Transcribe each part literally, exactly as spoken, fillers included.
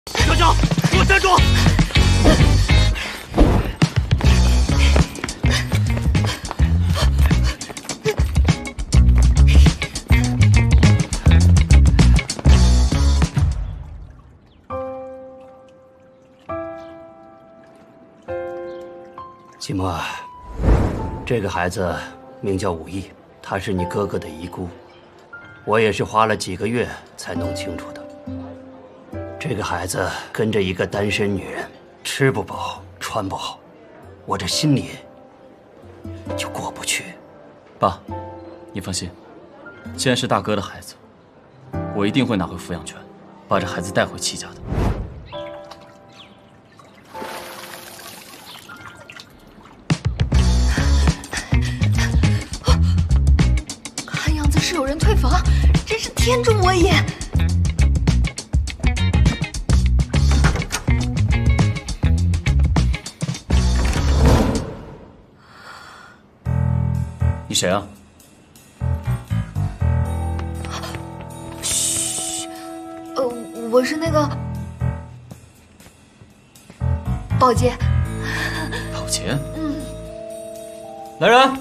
小娇，给我站住！ 季墨，这个孩子名叫武艺，他是你哥哥的遗孤，我也是花了几个月才弄清楚的。这个孩子跟着一个单身女人，吃不饱穿不好，我这心里就过不去。 爸，你放心，既然是大哥的孩子，我一定会拿回抚养权，把这孩子带回戚家的。 是有人退房，真是天助我也！ 你谁啊？ 嘘，呃，我是那个保洁。 保洁？ 嗯。 来人！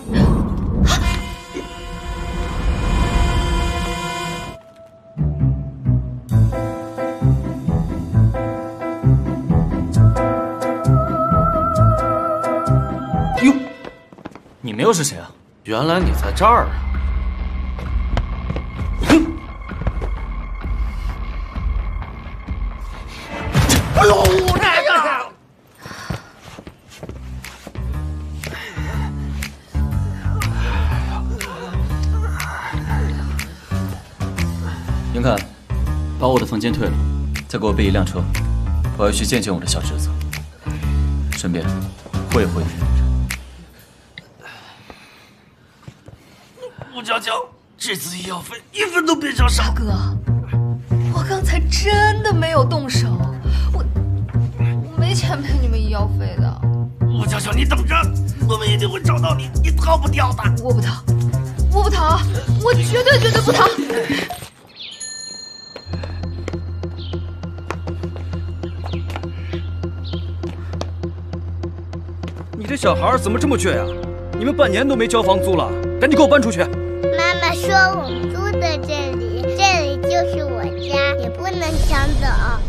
你们又是谁啊？ 原来你在这儿啊！哎呦，这个！ 严凯，把我的房间退了，再给我备一辆车，我要去见见我的小侄子，顺便会会你。 吴娇娇，这次医药费一分都别想少。 大哥，我刚才真的没有动手，我我没钱赔你们医药费的。 吴娇娇，你等着，我们一定会找到你，你逃不掉的。 我不逃，我不逃，我绝对绝对不逃。 你这小孩怎么这么倔呀？你们半年都没交房租了，赶紧给我搬出去！ 妈妈说我们住的这里，这里就是我家，也不能抢走。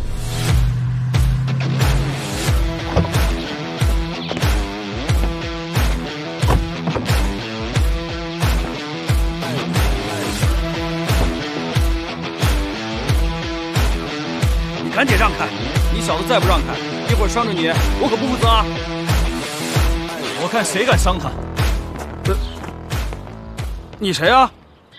你赶紧让开！你小子再不让开，一会儿伤着你，我可不负责啊！ 我看谁敢伤他！ 这。 你谁啊？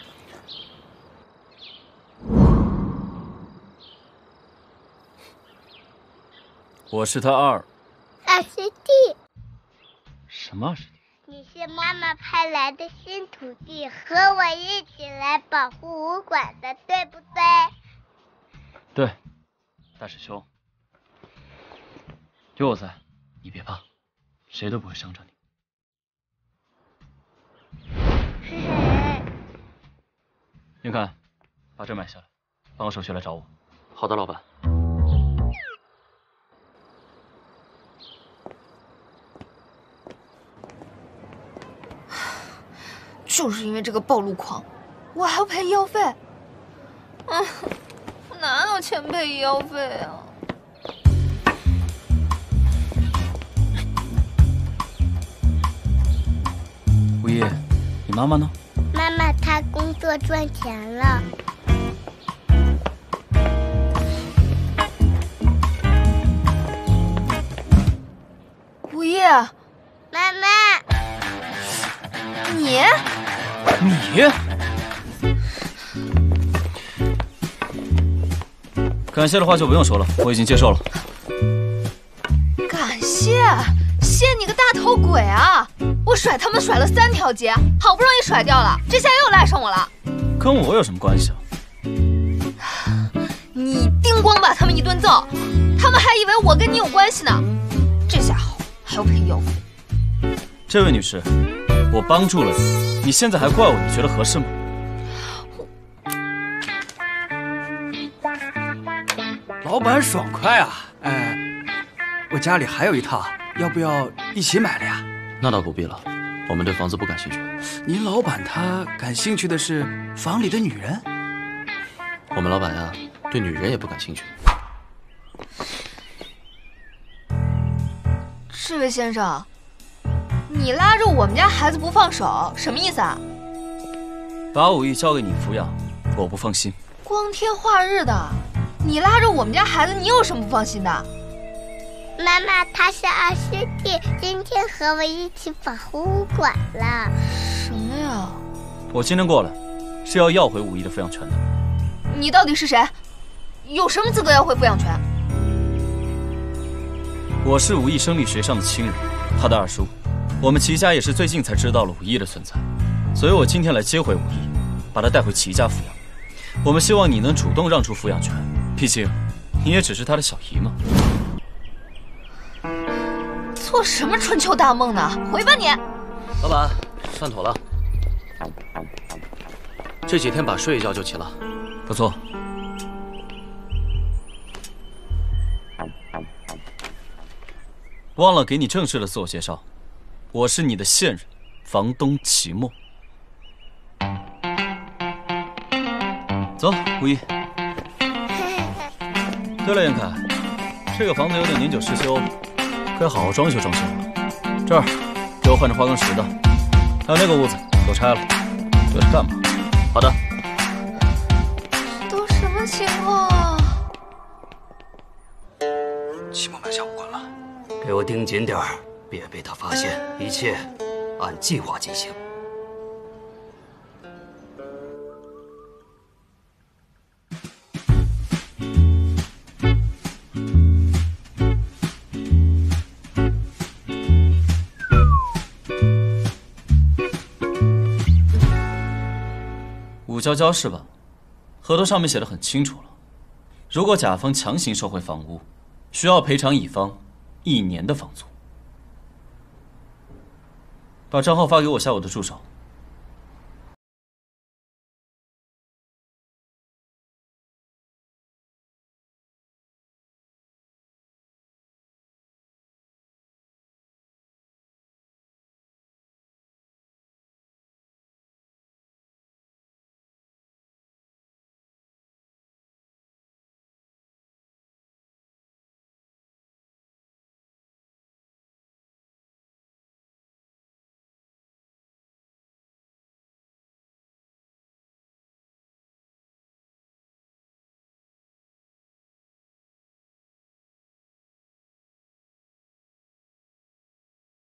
我是他二二师弟。 什么二师弟？ 你是妈妈派来的新徒弟，和我一起来保护武馆的，对不对？ 对，大师兄，有我在，你别怕，谁都不会伤着你。 是谁？ 云凯，把这买下来，帮我手续来找我。好的，老板。 就是因为这个暴露狂，我还要赔医药费。嗯，我哪有钱赔医药费啊？ 吴叶，你妈妈呢？ 妈妈她工作赚钱了。 吴叶， 妈妈， 你你，感谢的话就不用说了，我已经接受了。 感谢？谢你个大头鬼啊！我甩他们甩了三条街，好不容易甩掉了，这下又赖上我了。 跟我有什么关系啊？ 你叮咣把他们一顿揍，他们还以为我跟你有关系呢。这下好，还要赔医药费。 这位女士，我帮助了你，你现在还怪我，你觉得合适吗？ 老老板爽快啊！哎，我家里还有一套，要不要一起买了呀？ 那倒不必了，我们对房子不感兴趣。 您老板他感兴趣的是房里的女人？ 我们老板呀，对女人也不感兴趣。 这位先生，你拉着我们家孩子不放手，什么意思啊？ 把武艺交给你抚养，我不放心。 光天化日的，你拉着我们家孩子，你有什么不放心的？ 妈妈，他是二师弟，今天和我一起保护武馆了。 什么呀？ 我今天过来，是要要回武艺的抚养权的。 你到底是谁？有什么资格要回抚养权？ 我是武艺生理学上的亲人，他的二叔。我们齐家也是最近才知道了武艺的存在，所以我今天来接回武艺，把他带回齐家抚养。我们希望你能主动让出抚养权，毕竟你也只是他的小姨嘛。 做什么春秋大梦呢？回吧你！ 老板，算妥了。这几天把睡一觉就齐了。不错。忘了给你正式的自我介绍，我是你的现任房东齐墨。走，武艺。对了，严凯，这个房子有点年久失修，该好好装修装修了。这儿给我换成花岗石的，还有那个屋子给我拆了，这是干嘛？好的。 都什么情况啊？ 齐墨买下武馆了， 给我盯紧点儿，别被他发现，一切按计划进行。 武娇娇是吧？合同上面写的很清楚了，如果甲方强行收回房屋，需要赔偿乙方一年的房租。把账号发给我下我的助手。